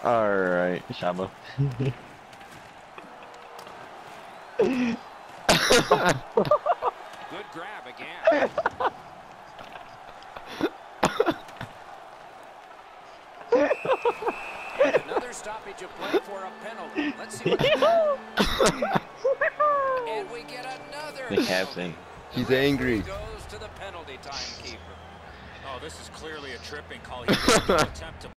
All right, Shaba. Good grab again. And another stoppage of play for a penalty. Let's see what's and we get another The captain. penalty. He's The referee angry. goes to the penalty timekeeper. Oh, this is clearly a tripping call. He attempt to